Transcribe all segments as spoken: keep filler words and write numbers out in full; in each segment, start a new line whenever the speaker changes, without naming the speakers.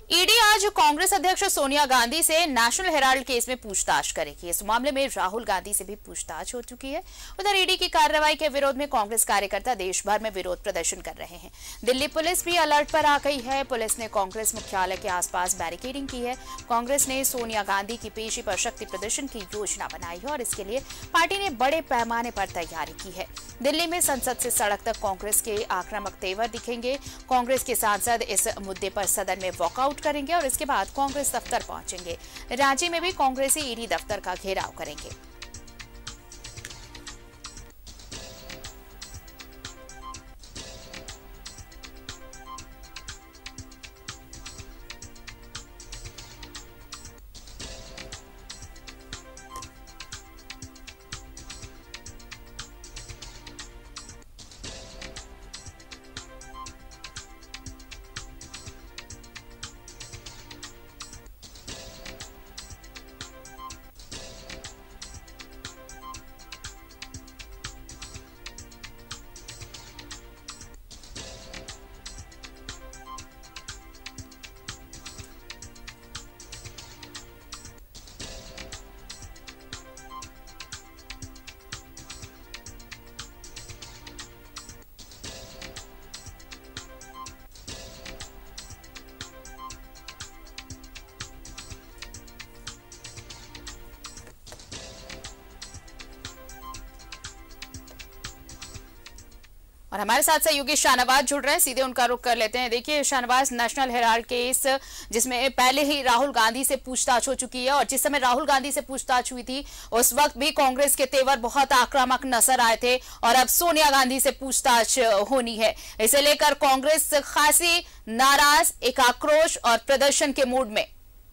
ED आज कांग्रेस अध्यक्ष सोनिया गांधी से नेशनल हेराल्ड केस में पूछताछ करेगी। इस मामले में राहुल गांधी से भी पूछताछ हो चुकी है। उधर ईडी की कार्रवाई के विरोध में कांग्रेस कार्यकर्ता देश भर में विरोध प्रदर्शन कर रहे हैं। दिल्ली पुलिस भी अलर्ट पर आ गई है। पुलिस ने कांग्रेस मुख्यालय के आसपास बैरिकेडिंग की है। कांग्रेस ने सोनिया गांधी की पेशी पर शक्ति प्रदर्शन की योजना बनाई है और इसके लिए पार्टी ने बड़े पैमाने पर तैयारी की है। दिल्ली में संसद से सड़क तक कांग्रेस के आक्रामक तेवर दिखेंगे। कांग्रेस के सांसद इस मुद्दे पर सदन में वॉकआउट करेंगे और इसके बाद कांग्रेस दफ्तर पहुंचेंगे। रांची में भी कांग्रेसी ईडी दफ्तर का घेराव करेंगे। और हमारे साथ सहयोगी शाहनवाज जुड़ रहे हैं, सीधे उनका रुख कर लेते हैं। देखिए शाहनवाज, नेशनल हेराल्ड केस जिसमें पहले ही राहुल गांधी से पूछताछ हो चुकी है और जिस समय राहुल गांधी से पूछताछ हुई थी उस वक्त भी कांग्रेस के तेवर बहुत आक्रामक नजर आए थे और अब सोनिया गांधी से पूछताछ होनी है। इसे लेकर कांग्रेस खासी नाराज, एक आक्रोश और प्रदर्शन के मूड में।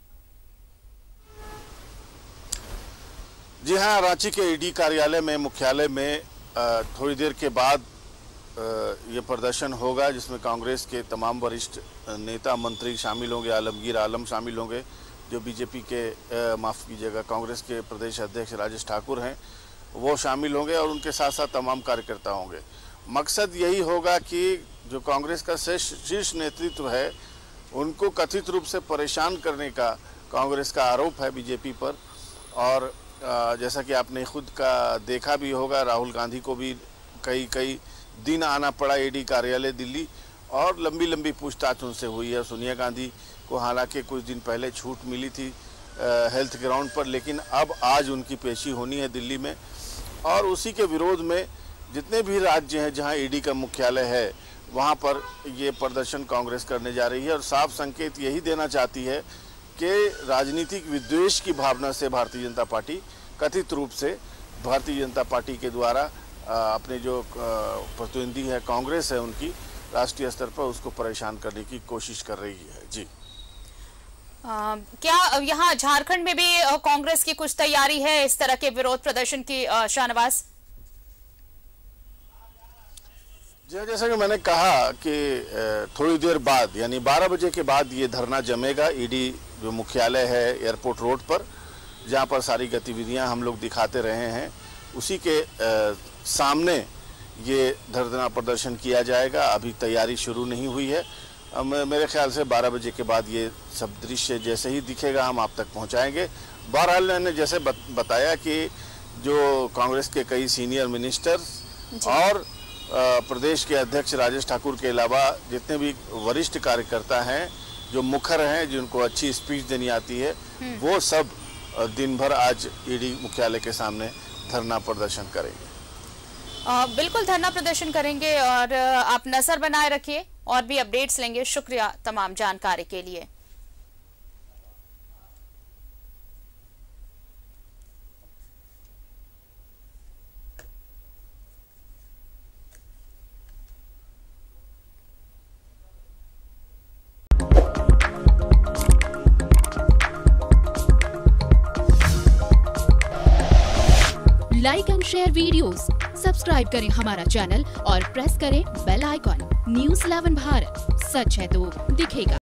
जी हाँ, रांची के ईडी कार्यालय में मुख्यालय में थोड़ी देर के बाद ये प्रदर्शन होगा जिसमें कांग्रेस के तमाम वरिष्ठ नेता मंत्री शामिल होंगे। आलमगीर आलम शामिल होंगे जो बीजेपी के माफ़ कीजिएगा कांग्रेस के प्रदेश अध्यक्ष राजेश ठाकुर हैं, वो शामिल होंगे और उनके साथ साथ तमाम कार्यकर्ता होंगे। मकसद यही होगा कि जो कांग्रेस का शीर्ष नेतृत्व है उनको कथित रूप से परेशान करने का कांग्रेस का आरोप है बीजेपी पर। और जैसा कि आपने खुद का देखा भी होगा, राहुल गांधी को भी कई कई दिन आना पड़ा ईडी कार्यालय दिल्ली और लंबी लंबी पूछताछ उनसे हुई है। सोनिया गांधी को हालांकि कुछ दिन पहले छूट मिली थी आ, हेल्थ ग्राउंड पर, लेकिन अब आज उनकी पेशी होनी है दिल्ली में। और उसी के विरोध में जितने भी राज्य हैं जहां ईडी का मुख्यालय है वहां पर ये प्रदर्शन कांग्रेस करने जा रही है और साफ संकेत यही देना चाहती है कि राजनीतिक विद्वेष की भावना से भारतीय जनता पार्टी कथित रूप से भारतीय जनता पार्टी के द्वारा अपने जो प्रतिद्वंदी है कांग्रेस है उनकी राष्ट्रीय स्तर पर उसको परेशान करने की कोशिश कर रही है। जी
आ, क्या यहाँ झारखंड में भी कांग्रेस की कुछ तैयारी है इस तरह के विरोध प्रदर्शन की? शाहनवाज
जी, जैसा कि मैंने कहा कि थोड़ी देर बाद यानी बारह बजे के बाद ये धरना जमेगा ईडी जो मुख्यालय है एयरपोर्ट रोड पर, जहाँ पर सारी गतिविधियाँ हम लोग दिखाते रहे हैं, उसी के आ, सामने ये धरना प्रदर्शन किया जाएगा। अभी तैयारी शुरू नहीं हुई है। मेरे ख्याल से बारह बजे के बाद ये सब दृश्य जैसे ही दिखेगा हम आप तक पहुंचाएंगे। बहरहाल मैंने जैसे बत, बताया कि जो कांग्रेस के कई सीनियर मिनिस्टर्स और प्रदेश के अध्यक्ष राजेश ठाकुर के अलावा जितने भी वरिष्ठ कार्यकर्ता हैं जो मुखर हैं जिनको अच्छी स्पीच देनी आती है, वो सब दिन भर आज ईडी मुख्यालय के सामने धरना प्रदर्शन करेंगे।
आ, बिल्कुल धरना प्रदर्शन करेंगे और आप नजर बनाए रखिए और भी अपडेट्स लेंगे। शुक्रिया तमाम जानकारी के लिए।
Like and share videos, subscribe करें हमारा चैनल और प्रेस करें bell icon. News eleven Bharat, सच है तो दिखेगा।